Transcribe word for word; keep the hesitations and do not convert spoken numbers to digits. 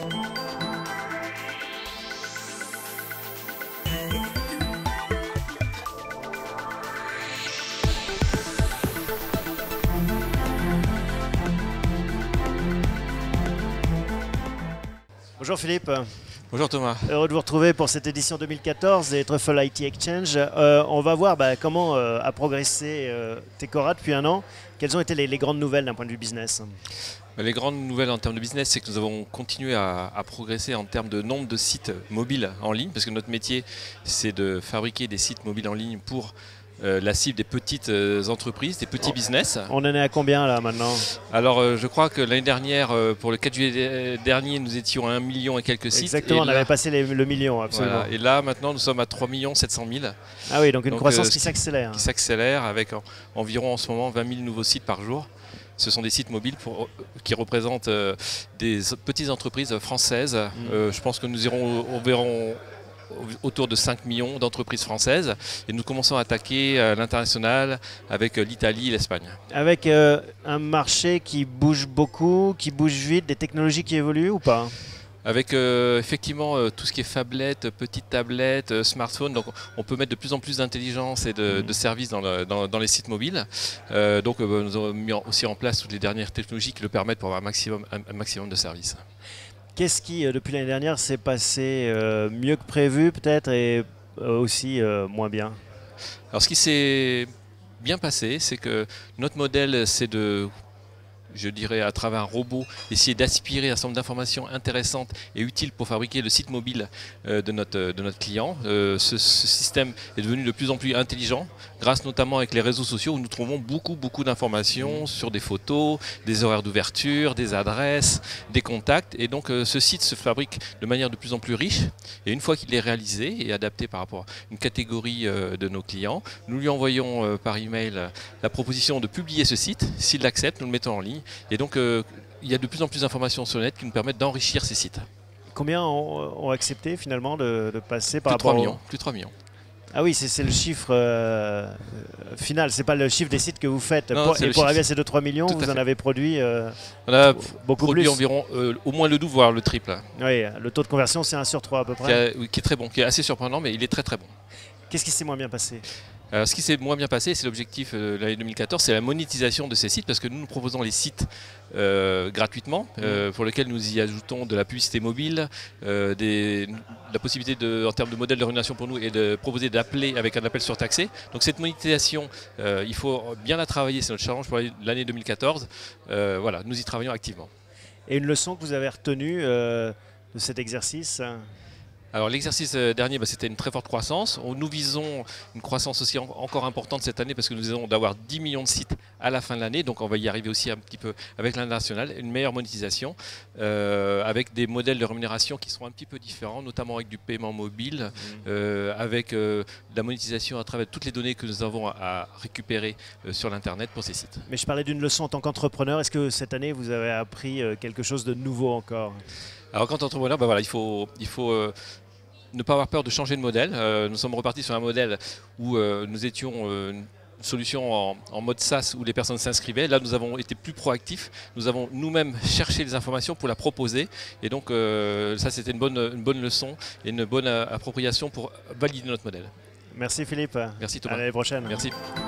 Bonjour Philippe. Bonjour Thomas. Heureux de vous retrouver pour cette édition deux mille quatorze des Truffle I T Exchange. Euh, on va voir bah, comment euh, a progressé euh, Tecora depuis un an. Quelles ont été les, les grandes nouvelles d'un point de vue business? Les grandes nouvelles en termes de business, c'est que nous avons continué à, à progresser en termes de nombre de sites mobiles en ligne, parce que notre métier, c'est de fabriquer des sites mobiles en ligne pour euh, la cible des petites euh, entreprises, des petits business. On en est à combien là maintenant? Alors euh, je crois que l'année dernière, euh, pour le quatre juillet dernier, nous étions à un million et quelques sites. Exactement, et on là, avait passé les, le million, absolument. Voilà, et là maintenant nous sommes à trois millions sept cent mille. Ah oui, donc une donc, croissance euh, qui s'accélère. Qui s'accélère avec en, environ en ce moment vingt mille nouveaux sites par jour. Ce sont des sites mobiles pour, qui représentent euh, des petites entreprises françaises. Mmh. Euh, je pense que nous irons, on verrons autour de cinq millions d'entreprises françaises et nous commençons à attaquer euh, l'international avec euh, l'Italie et l'Espagne. Avec euh, un marché qui bouge beaucoup, qui bouge vite, des technologies qui évoluent ou pas? Avec euh, effectivement euh, tout ce qui est phablette, petites tablettes, euh, smartphones, donc on peut mettre de plus en plus d'intelligence et de, de services dans, le, dans, dans les sites mobiles. Euh, donc euh, nous avons mis en, aussi en place toutes les dernières technologies qui le permettent pour avoir un maximum, un, un maximum de services. Qu'est-ce qui, euh, depuis l'année dernière, s'est passé euh, mieux que prévu peut-être et euh, aussi euh, moins bien? Alors ce qui s'est bien passé, c'est que notre modèle, c'est de, je dirais à travers un robot, essayer d'aspirer un certain nombre d'informations intéressantes et utiles pour fabriquer le site mobile euh, de, notre, de notre client. Euh, ce, ce système est devenu de plus en plus intelligent, grâce notamment avec les réseaux sociaux où nous trouvons beaucoup, beaucoup d'informations sur des photos, des horaires d'ouverture, des adresses, des contacts. Et donc euh, ce site se fabrique de manière de plus en plus riche. Et une fois qu'il est réalisé et adapté par rapport à une catégorie euh, de nos clients, nous lui envoyons euh, par email la proposition de publier ce site. S'il l'accepte, nous le mettons en ligne. Et donc, euh, il y a de plus en plus d'informations sur le net qui nous permettent d'enrichir ces sites. Combien ont, ont accepté finalement de, de passer par plus rapport de trois millions, au... Plus de trois millions. Ah oui, c'est le chiffre euh, final, c'est pas le chiffre des sites que vous faites. Non, pour, et pour arriver à ces deux à trois millions, Tout vous en avez produit euh, On a beaucoup produit plus. environ euh, au moins le double, voire le triple. Oui, le taux de conversion, c'est un sur trois à peu près. Qui, a, oui, qui est très bon, qui est assez surprenant, mais il est très très bon. Qu'est-ce qui s'est moins bien passé? Alors, ce qui s'est moins bien passé, c'est l'objectif de l'année deux mille quatorze, c'est la monétisation de ces sites, parce que nous nous proposons les sites euh, gratuitement, euh, pour lesquels nous y ajoutons de la publicité mobile, euh, des, la possibilité de, en termes de modèle de rémunération pour nous, et de proposer d'appeler avec un appel surtaxé. Donc cette monétisation, euh, il faut bien la travailler, c'est notre challenge pour l'année deux mille quatorze. Euh, voilà, nous y travaillons activement. Et une leçon que vous avez retenue euh, de cet exercice? Alors l'exercice dernier, bah, c'était une très forte croissance. Nous visons une croissance aussi en encore importante cette année parce que nous allons d'avoir dix millions de sites à la fin de l'année. Donc on va y arriver aussi un petit peu avec l'international, une meilleure monétisation euh, avec des modèles de rémunération qui seront un petit peu différents, notamment avec du paiement mobile, mmh. euh, avec euh, de la monétisation à travers toutes les données que nous avons à, à récupérer euh, sur l'internet pour ces sites. Mais je parlais d'une leçon en tant qu'entrepreneur. Est-ce que cette année vous avez appris euh, quelque chose de nouveau encore? Alors quand entrepreneur, bah voilà, il faut, il faut euh, ne pas avoir peur de changer de modèle. Euh, nous sommes repartis sur un modèle où euh, nous étions euh, une solution en, en mode SaaS où les personnes s'inscrivaient. Là, nous avons été plus proactifs. Nous avons nous-mêmes cherché les informations pour la proposer. Et donc, euh, ça, c'était une bonne, une bonne leçon et une bonne appropriation pour valider notre modèle. Merci Philippe. Merci Thomas. À l'année prochaine. Merci.